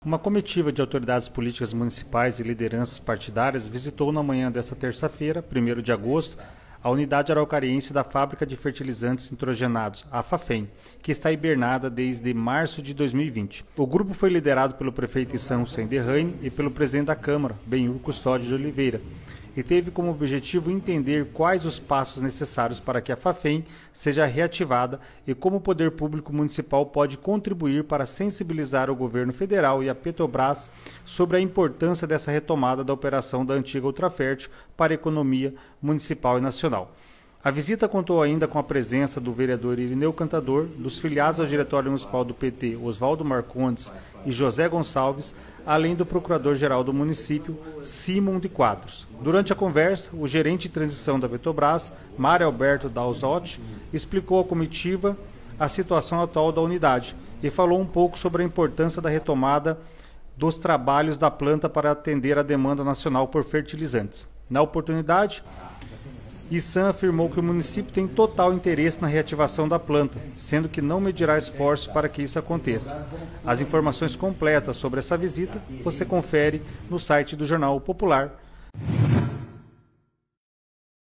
Uma comitiva de autoridades políticas municipais e lideranças partidárias visitou na manhã desta terça-feira, 1º de agosto, a unidade araucariense da Fábrica de Fertilizantes Nitrogenados, a Fafem, que está hibernada desde março de 2020. O grupo foi liderado pelo prefeito Issam Senderraine e pelo presidente da Câmara, Benhur Custódio de Oliveira, e teve como objetivo entender quais os passos necessários para que a Fafem seja reativada e como o poder público municipal pode contribuir para sensibilizar o governo federal e a Petrobras sobre a importância dessa retomada da operação da antiga Ultrafértil para a economia municipal e nacional. A visita contou ainda com a presença do vereador Irineu Cantador, dos filiados ao Diretório Municipal do PT, Oswaldo Marcondes e José Gonçalves, além do procurador-geral do município, Simon de Quadros. Durante a conversa, o gerente de transição da Petrobras, Mário Alberto Dalzotti, explicou à comitiva a situação atual da unidade e falou um pouco sobre a importância da retomada dos trabalhos da planta para atender a demanda nacional por fertilizantes. Na oportunidade, Issam afirmou que o município tem total interesse na reativação da planta, sendo que não medirá esforços para que isso aconteça. As informações completas sobre essa visita você confere no site do Jornal Popular